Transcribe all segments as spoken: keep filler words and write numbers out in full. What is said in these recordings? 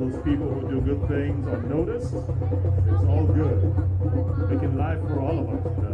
those people who do good things unnoticed, it's all good. Making life for all of us better.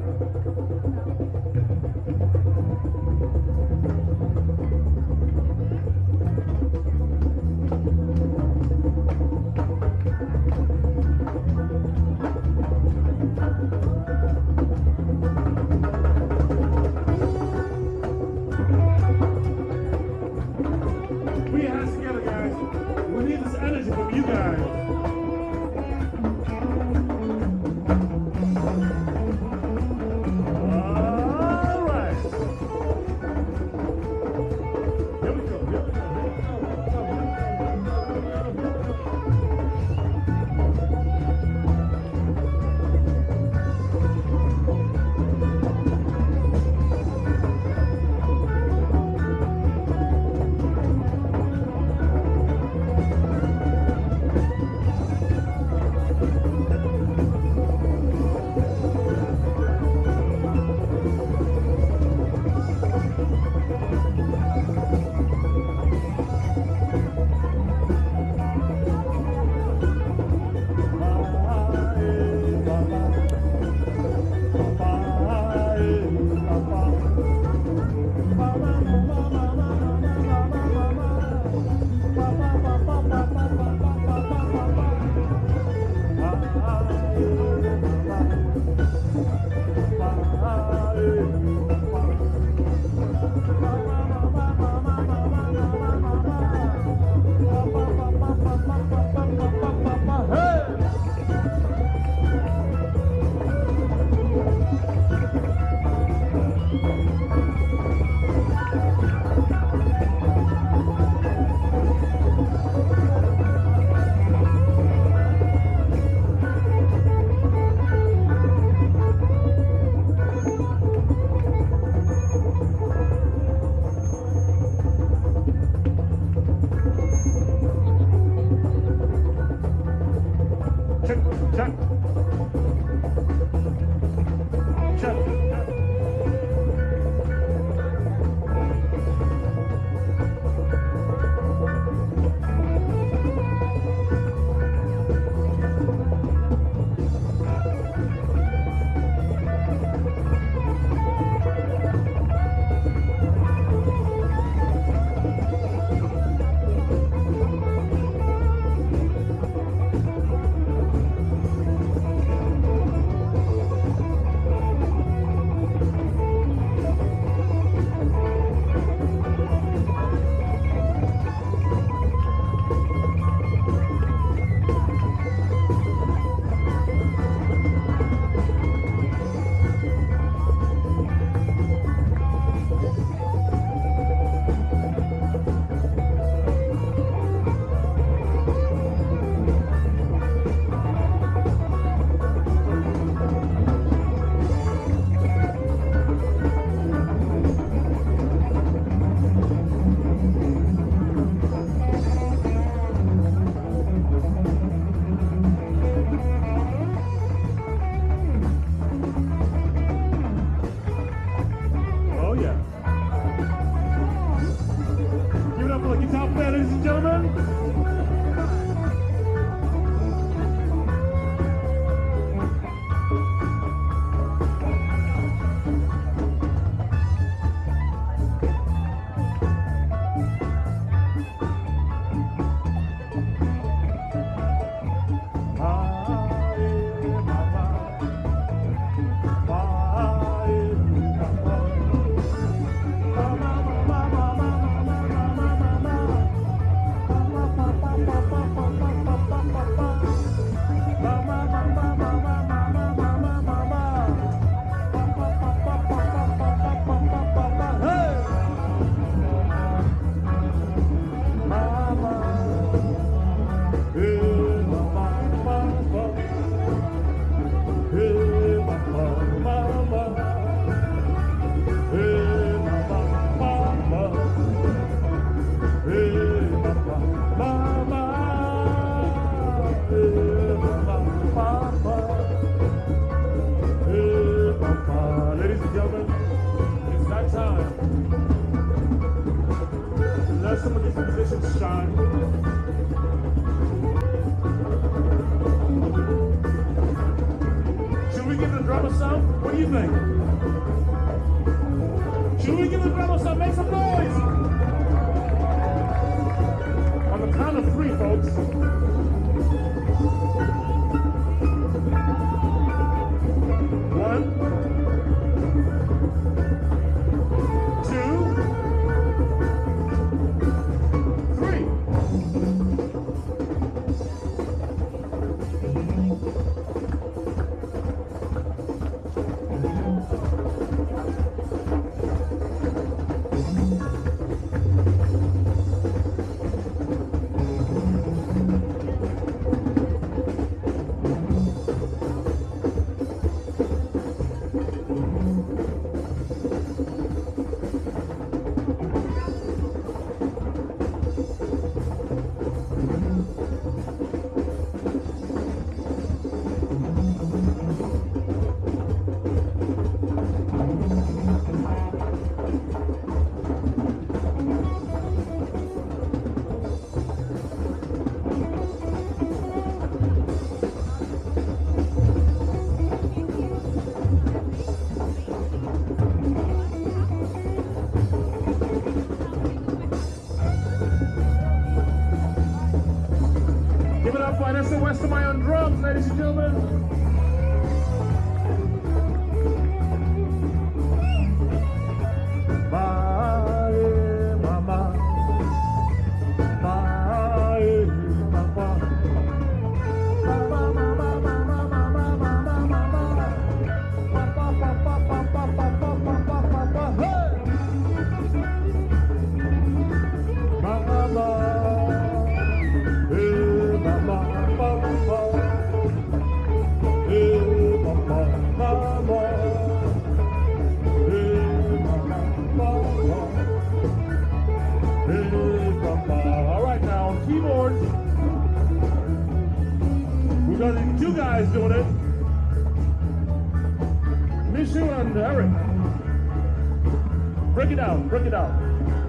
drummer some? What do you think? Should we give the drummer some? Make some noise! On the count of three, folks. One. Two. Three. Western my on drums, ladies and gentlemen. Bye, mama. Bye, mama. Mama, mama, mama, mama, mama, mama. Papa, papa, papa, papa, papa, papa, hey. Mama. Hey, mama. All right, now on keyboards, we're gonna need two guys doing it. Mishu and Eric. Break it down, break it down.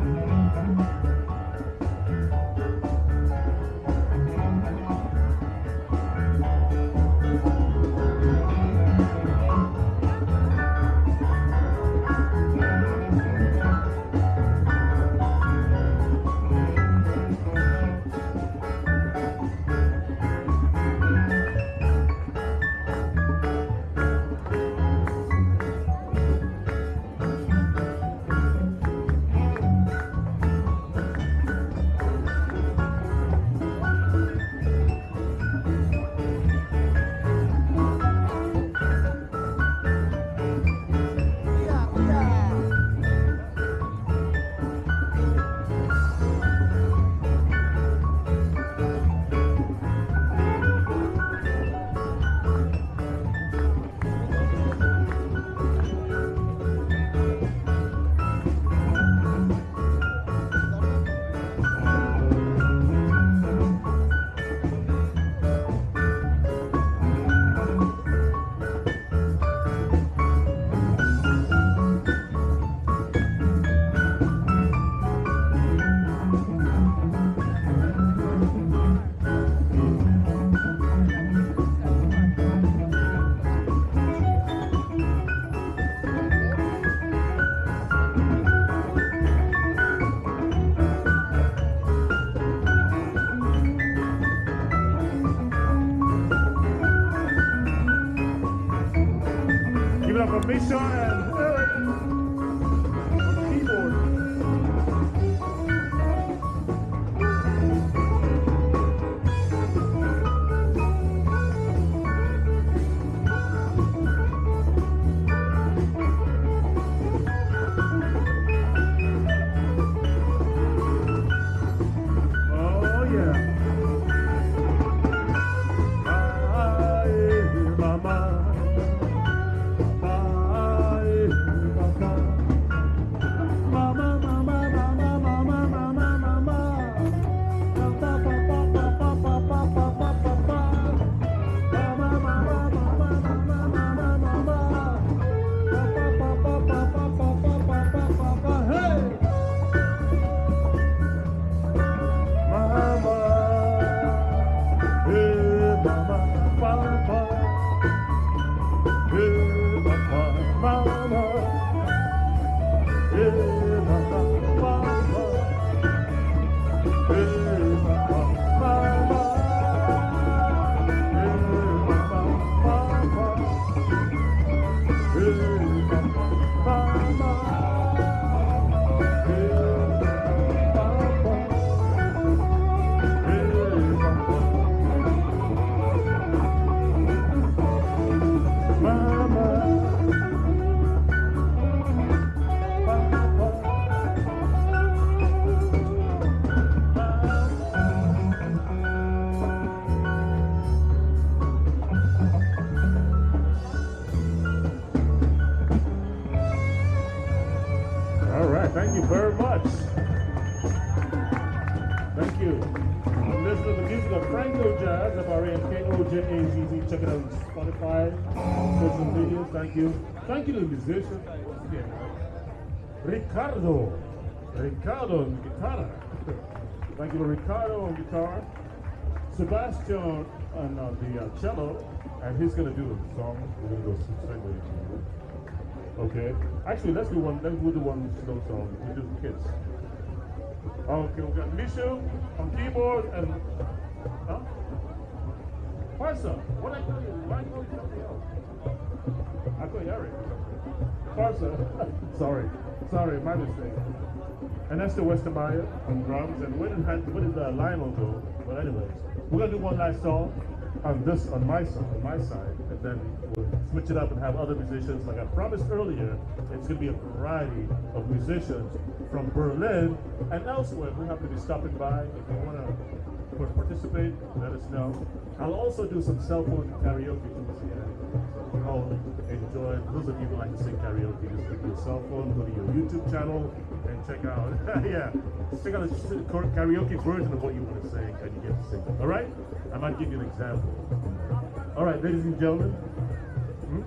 Misha and Eric on the keyboard. Oh yeah. Bye, mama. Bye. F R A N K O J A Z Z. Check it out on Spotify, social media. Thank you. Thank you to the musician. Yeah. Ricardo. Ricardo on guitar. Thank you to Ricardo on guitar. Sebastian on uh, the uh, cello. And he's going to do a song. We're going to go straight with it. Okay. Actually, let's do one. Let's do the one slow song. We do Kiss. Okay, we got Michel on keyboard and. Huh? Parsa. What I call you? Why I call you something else? I call you Eric. Parsa. Sorry. Sorry, my mistake. And that's the Westermeyer on drums. And where did, where did uh, Lionel go? But anyways, we're gonna do one last song on this, on my side, on my side, and then we'll switch it up and have other musicians. Like I promised earlier, it's gonna be a variety of musicians from Berlin and elsewhere who happen to be stopping by. If you wanna participate, let us know. I'll also do some cell phone karaoke too. So you all enjoy. Those of you who like to sing karaoke, just pick your cell phone, go to your YouTube channel, and check out. Yeah, just check out a karaoke version of what you want to sing, and you get to sing it. All right? I might give you an example. All right, ladies and gentlemen. Hmm?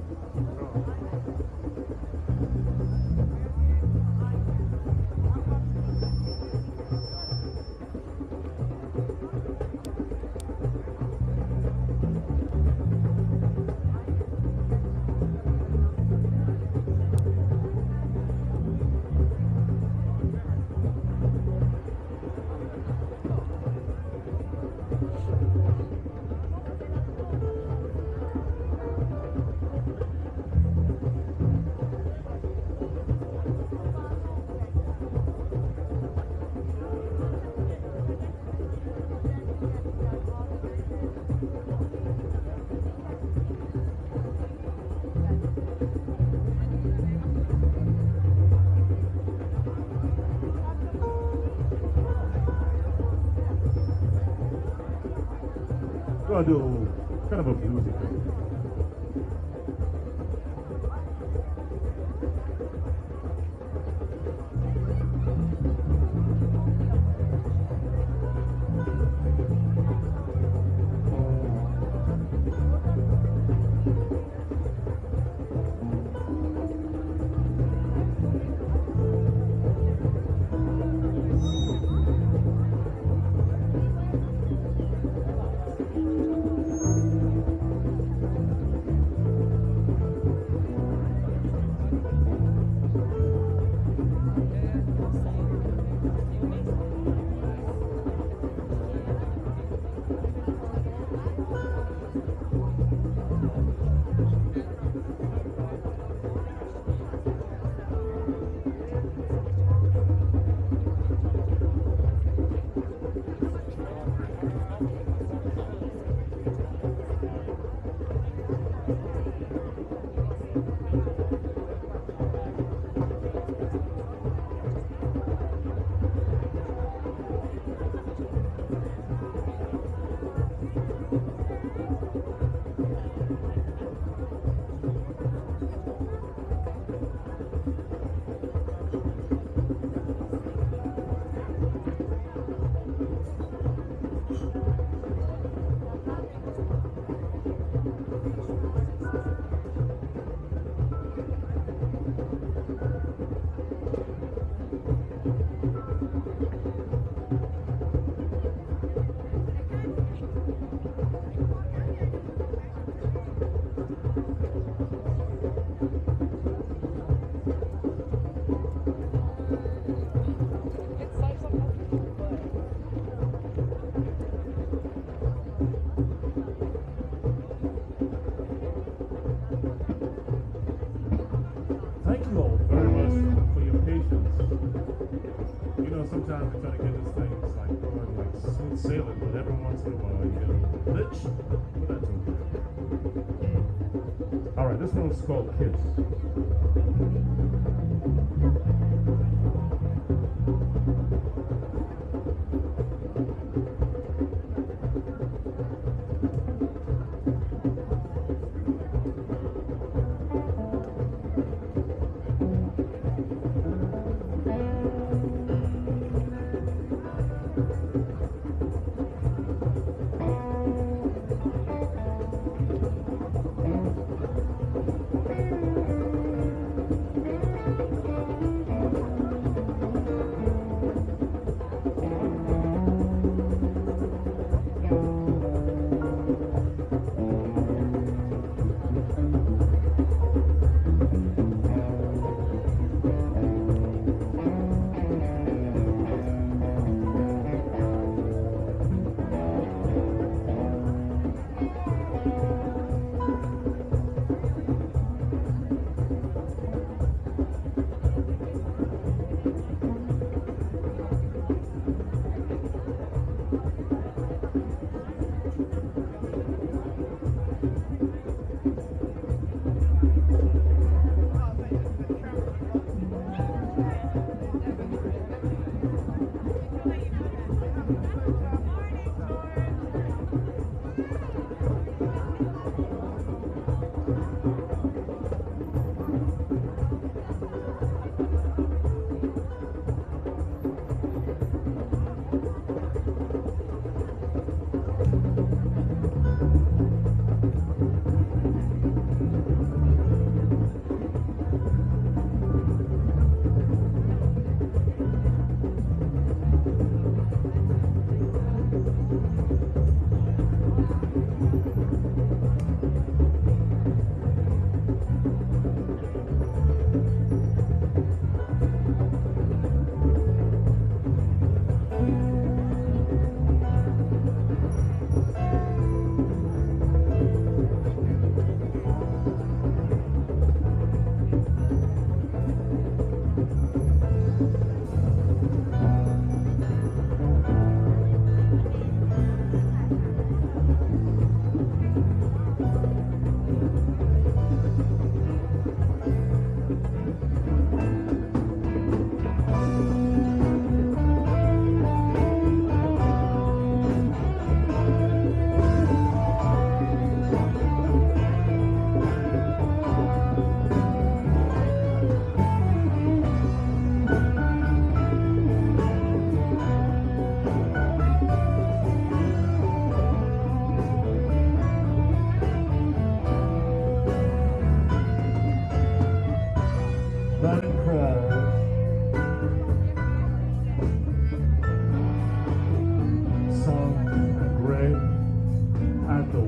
I'll do kind of a bluesy thing. Sometimes we try to get this thing, it's like going like smooth sailing, but every once in a while you get a glitch, but that's okay. Alright, this one's called Kiss.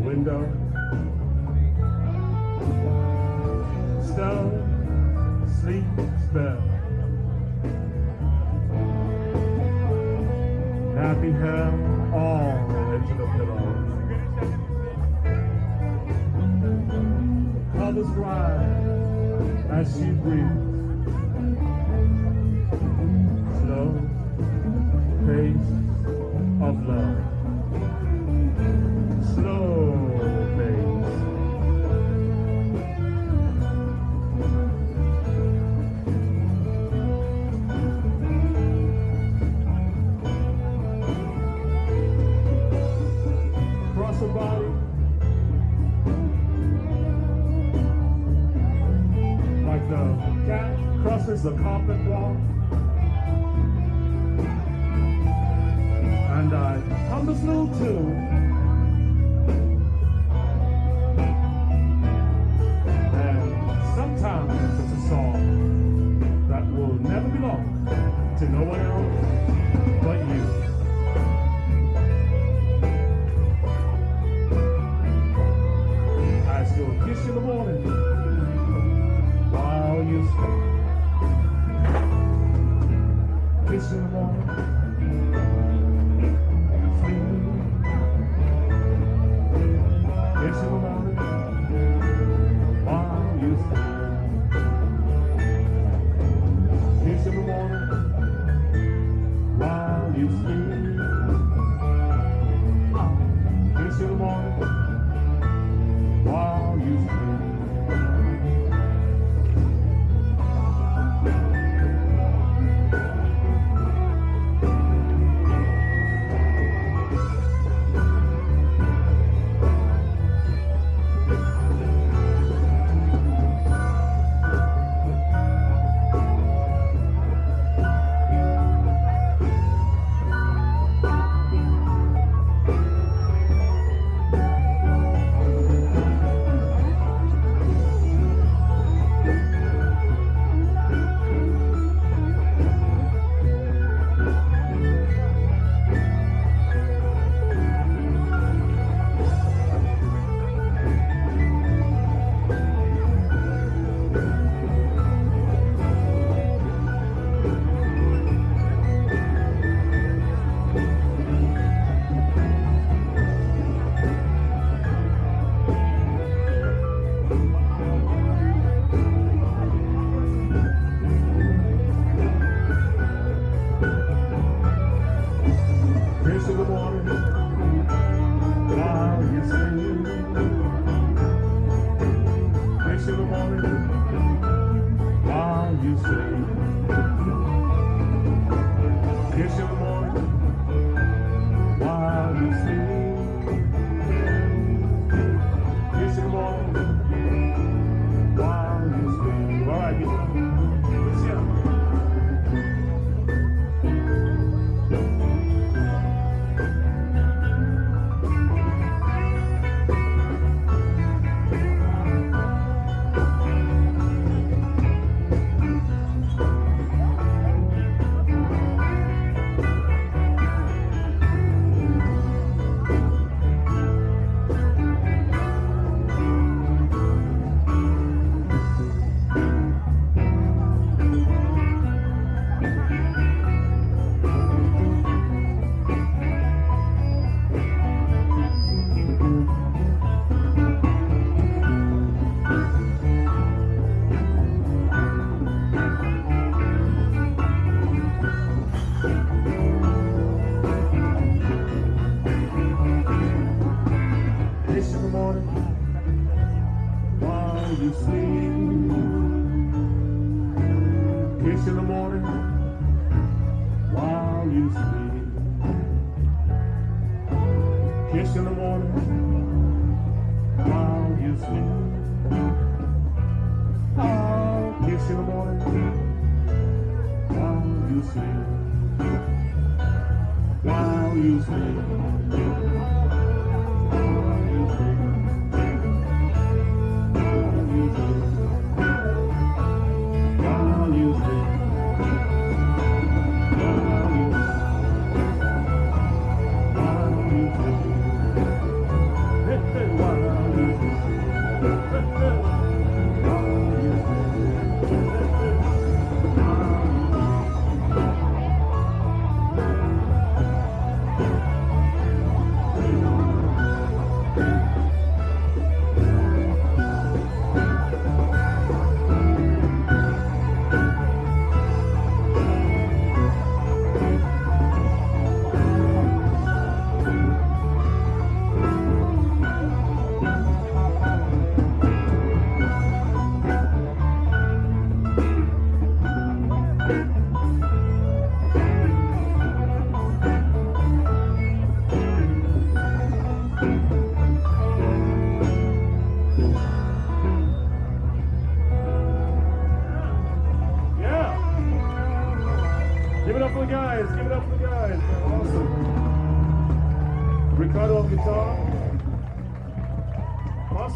window. Stone, sleep, spell. Nappy hair all into the pillow. The colors rise as she breathes. Slow pace of love. Slow pace. Cross her body like the cat crosses the carpet walk. And I hum this little tune. And sometimes it's a song that will never belong to no one else but you. I still kiss you in the morning while you sleep. Kiss you in the morning. Kiss in the morning while you sleep. Kiss in the morning while you sleep. Kiss in the morning while you sleep. While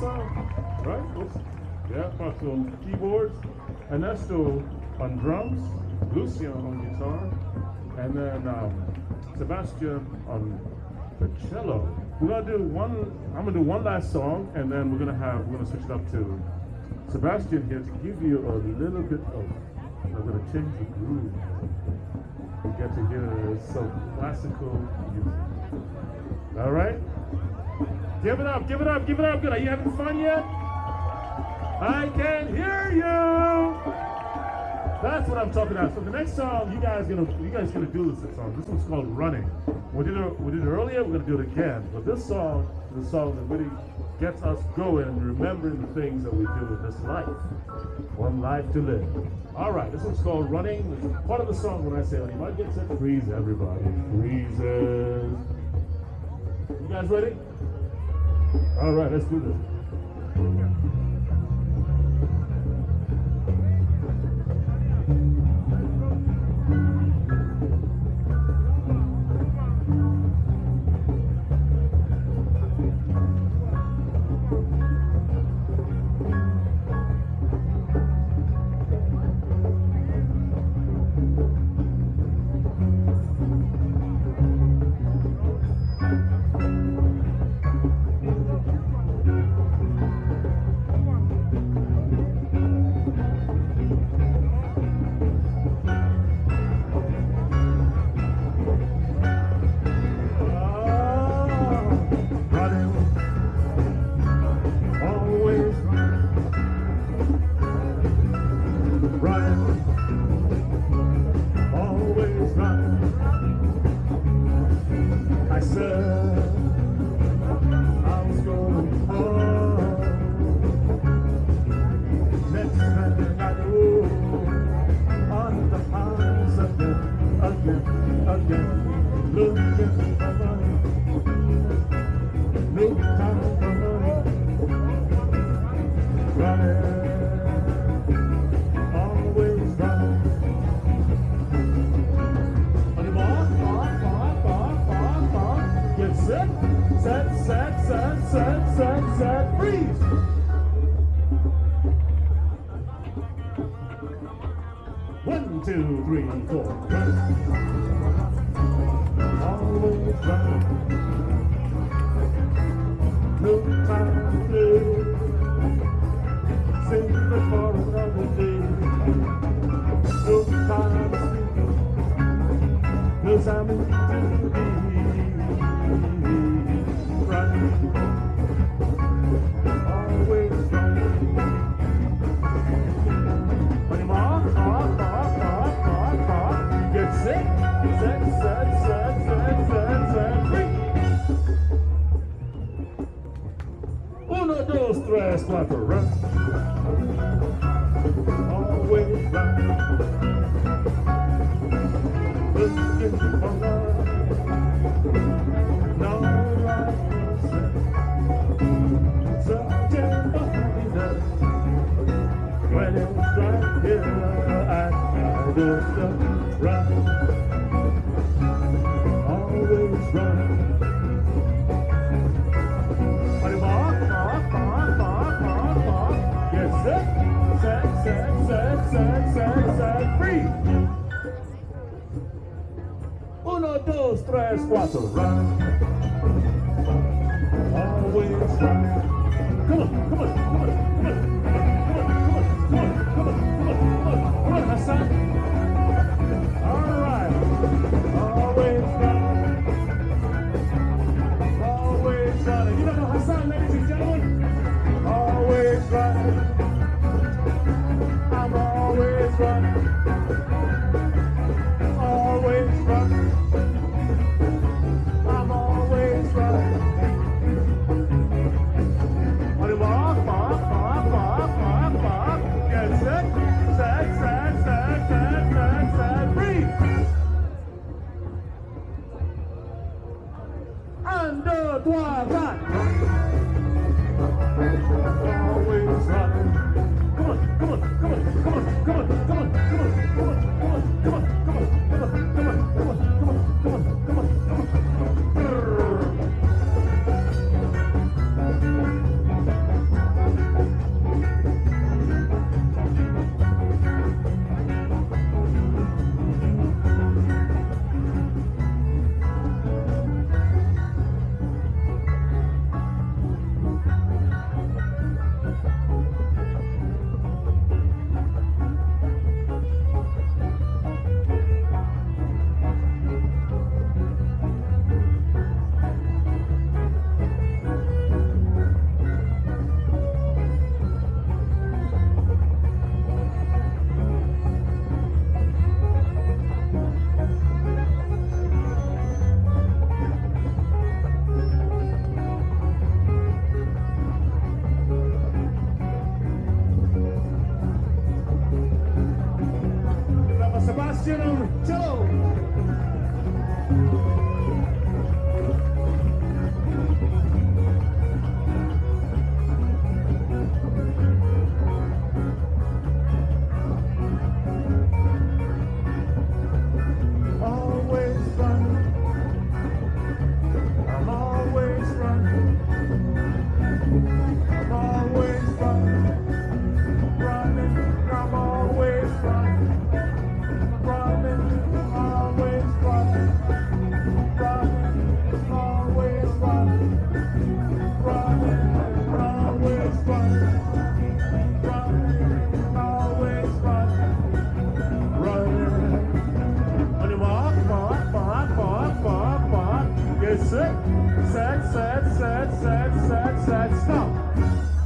song, right? Oops. Yeah, Paco keyboards, Ernesto on drums, Lucian on guitar, and then um, Sebastian on the cello. We're gonna do one. I'm gonna do one last song, and then we're gonna have we're gonna switch it up to Sebastian here to give you a little bit of. I'm gonna change the groove. You get to hear some classical music. All right. Give it up, give it up, give it up. Good. Are you having fun yet? I can hear you. That's what I'm talking about. So the next song, you guys gonna you guys gonna do this song. This one's called "Running." We did it we did it earlier. We're gonna do it again. But this song is a song that really gets us going and remembering the things that we do in this life. One life to live. All right. This one's called "Running." It's part of the song when I say, "On your mark, get set, freeze, everybody freezes." You guys ready? All right. Let's do this. Sad, sad, sad, sad, sad, sad. Stop.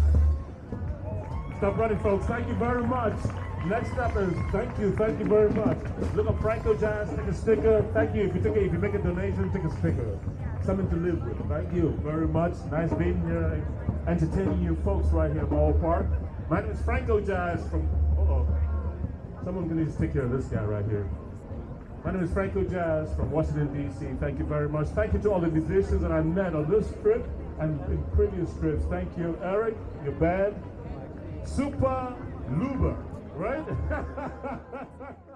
Stop running, folks. Thank you very much. Next up is thank you, thank you very much. Look up Franco Jazz, take a sticker. Thank you. If you take a, if you make a donation, take a sticker. Something to live with. Thank you very much. Nice being here, entertaining you folks right here at Mauerpark. My name is Franco Jazz from. Uh oh, someone needs to take care of this guy right here. My name is Franco Jazz from Washington, D C Thank you very much. Thank you to all the musicians that I met on this trip and in previous trips. Thank you, Eric, your band, Super Luba, right?